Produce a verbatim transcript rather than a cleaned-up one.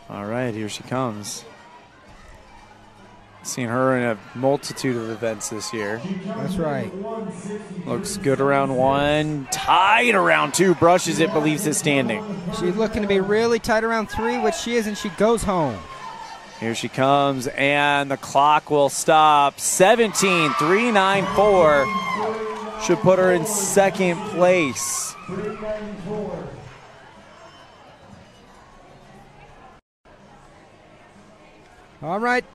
All right, here she comes. Seen her in a multitude of events this year. That's right. Looks good around one, tight around two, brushes it, believes it's standing. She's looking to be really tight around three, which she is, and she goes home. Here she comes, and the clock will stop. seventeen three ninety-four should put her in second place. All right.